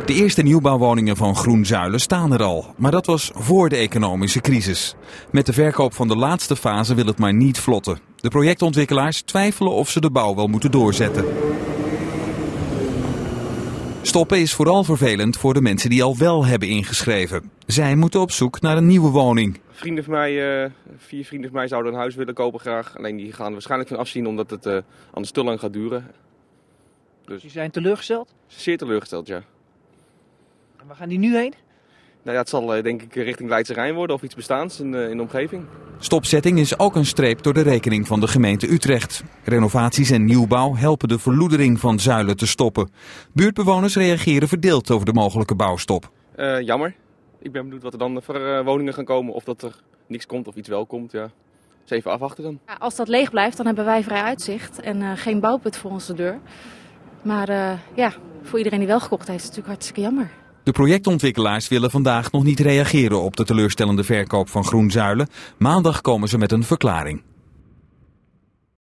De eerste nieuwbouwwoningen van Groenzuilen staan er al, maar dat was voor de economische crisis. Met de verkoop van de laatste fase wil het maar niet vlotten. De projectontwikkelaars twijfelen of ze de bouw wel moeten doorzetten. Stoppen is vooral vervelend voor de mensen die al wel hebben ingeschreven. Zij moeten op zoek naar een nieuwe woning. 4 vrienden van mij zouden een huis willen kopen graag. Alleen die gaan er waarschijnlijk van afzien omdat het anders te lang gaat duren. Dus die zijn teleurgesteld? Zeer teleurgesteld, ja. En waar gaan die nu heen? Nou ja, het zal denk ik richting Leidse Rijn worden of iets bestaans in de omgeving. Stopzetting is ook een streep door de rekening van de gemeente Utrecht. Renovaties en nieuwbouw helpen de verloedering van Zuilen te stoppen. Buurtbewoners reageren verdeeld over de mogelijke bouwstop. Jammer. Ik ben benieuwd wat er dan voor woningen gaan komen. Of dat er niks komt of iets wel komt. Ja. Dus even afwachten dan. Ja, als dat leeg blijft, dan hebben wij vrij uitzicht en geen bouwput voor onze deur. Maar voor iedereen die wel gekocht heeft, is het natuurlijk hartstikke jammer. De projectontwikkelaars willen vandaag nog niet reageren op de teleurstellende verkoop van Groenzuilen. Maandag komen ze met een verklaring.